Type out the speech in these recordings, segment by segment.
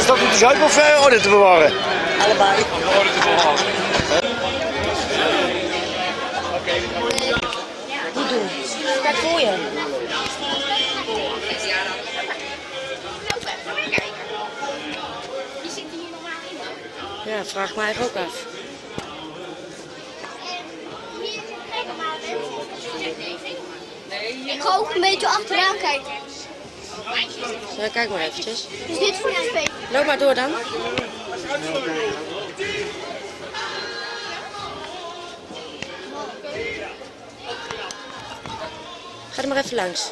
Is dat om de zuip of orde te bewaren? Allebei. Orde te bewaren. Goed doen. Kijk voor je. Ja, vraag mij ook af. Ik ga ook een beetje achteraan kijken. Ja, kijk maar eventjes. Is dit voor je spelen? Loop maar door dan. Ga er maar even langs.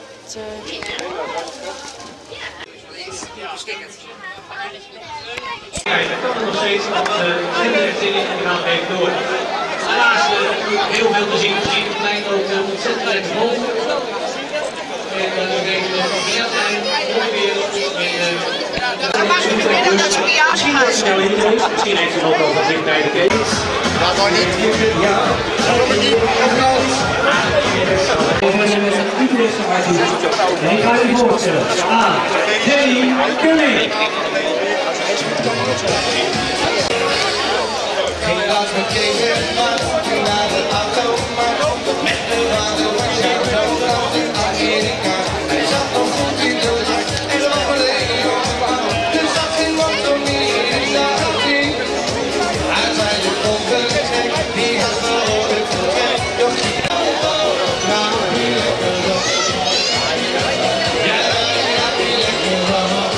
Kijk, dat kan nog steeds, want Ginder heeft zin in en die gaat even door. Helaas heel veel te zien, gezien het plein ook ontzettend uit de mond. En we weten dat we meer zijn, ongeveer misschien wordt het snel inkomt, misschien heeft u nog wel van zich bij de keten. Dat hoor niet. Ja, Dat hoor niet. en ik ga u voorstellen aan Jenny Koning. Helaas gekregen, maar ging naar de auto, maar met de wagen was jouw zoon in Amerika. Hij zat nog goed in de lucht en wat een lege kwam. Dus zat geen motor meer in de auto. Hij zei de ongeluk, die had wel ooit verwerkt. Doch die nou die lekker op. Ja, die lekker op.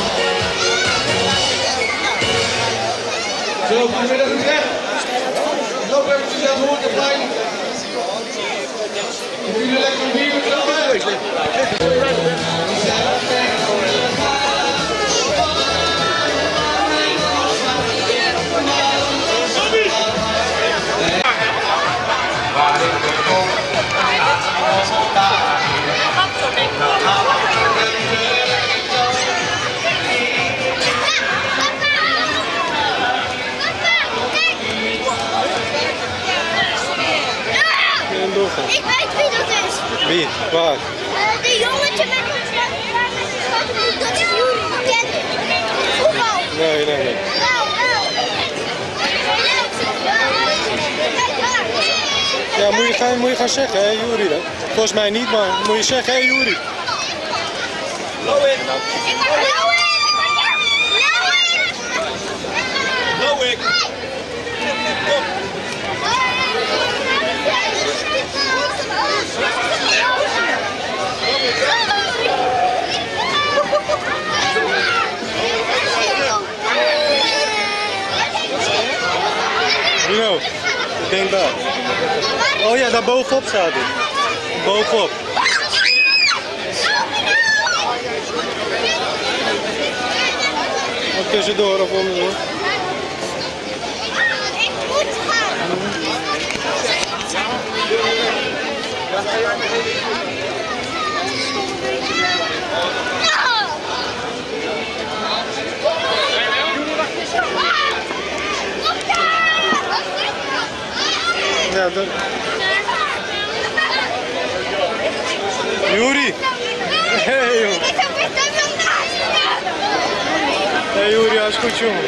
Zo, goedemiddag u recht. Loop eventjes aan het Hoornplein. Of jullie lekker een bier willen Ik weet wie dat is. Wie? Waar? Die jongetje met het zwarte, dat is Juri. Ken je? Voetbal. Nee. Nou. Ja, moet je gaan zeggen, hè, Juri dan? Volgens mij niet, maar moet je zeggen, hè, Juri? Ik mag Loïc. Loïc. Kom. Bruno, ik denk daar. Oh ja, daar bovenop staat het. Bovenop. Of tussendoor of onderdoor. Ik moet gaan. Ja, dat... Juri! Hey, jongen! Hey, Juri, alles goed, jongen?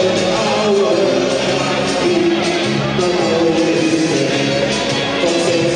Don't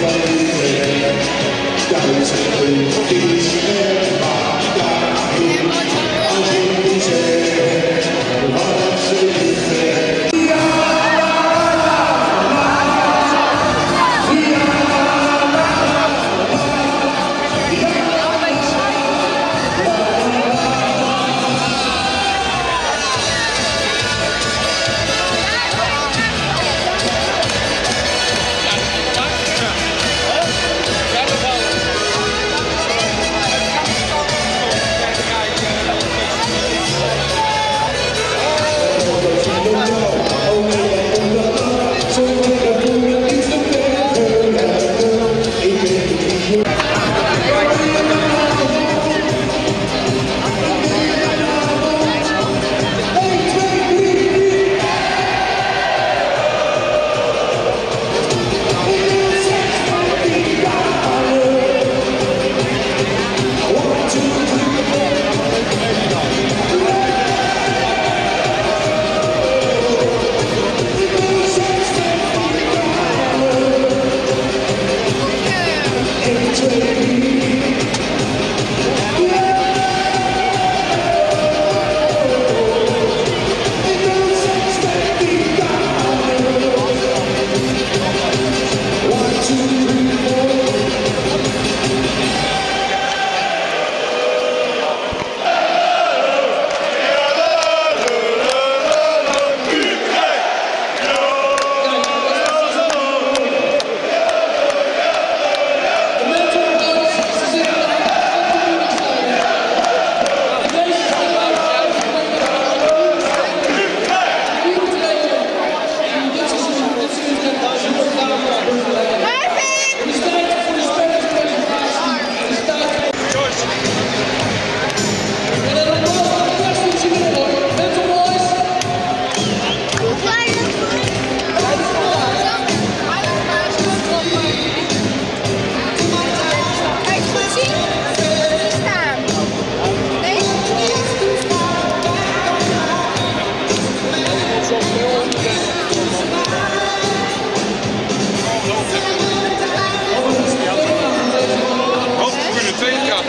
Hoofdtribune tweede trap.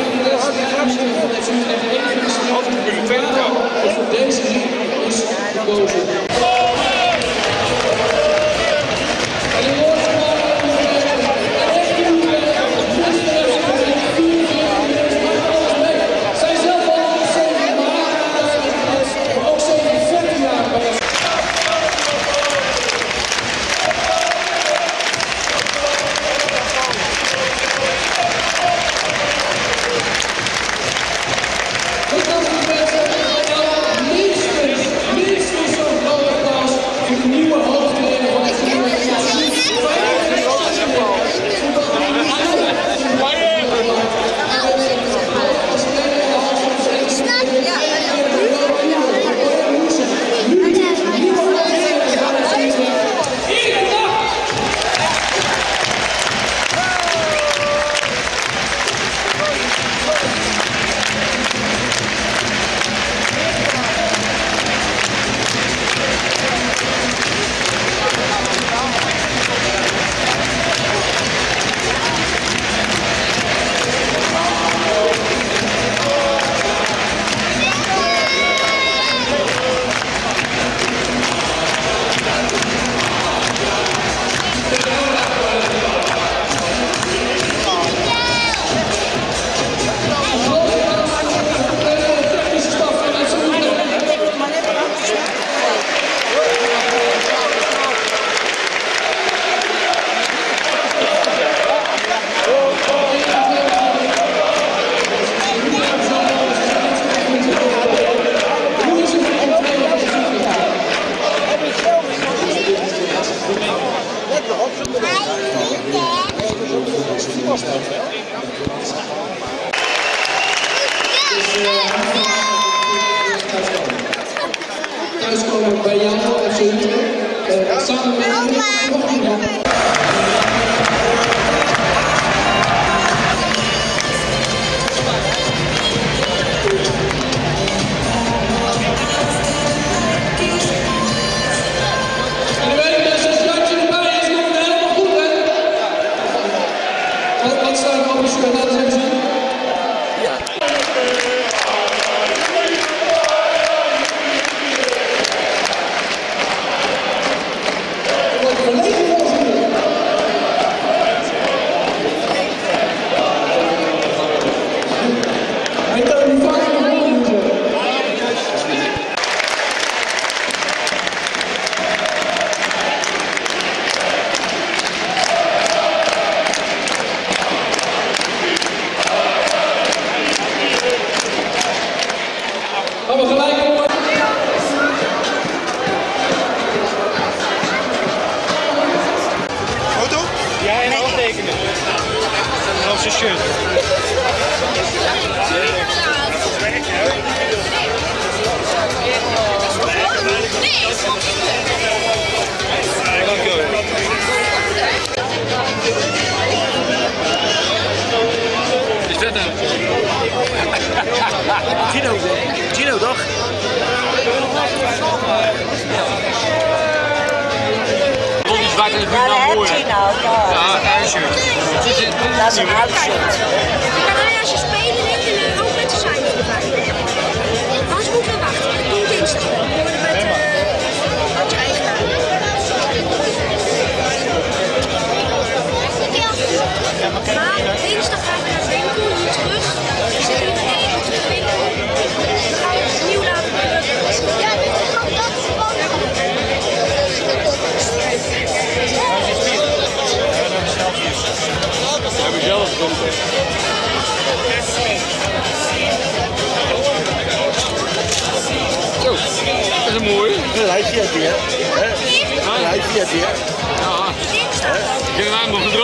Hoofdtribune tweede trap. Voor deze is gekozen. Thuiskomen bij jou of zo. Samen met zijn shirt. Is dat nou? Gino toch? Die zwarte is Ja, dat mooi. heb je nou. Ja, uitshirt. Dat is een uitshirt. Als je spelen wint, ook met de cijfer erbij. Anders moeten we wachten. Dat doen dinsdag. We worden met je eigenaar. Maar dinsdag gaan we naar de winkel, hier terug. We zitten hier even op de winkel. Dan gaan we het nieuw laten drukken. Ja, dit is gewoon dat gewoon. Heb ik zelf gekomen. Zo, dat is een mooi. Een lijstje heb je, hè? Een lijstje heb je, hè? Ja. Ik heb hem aan mogen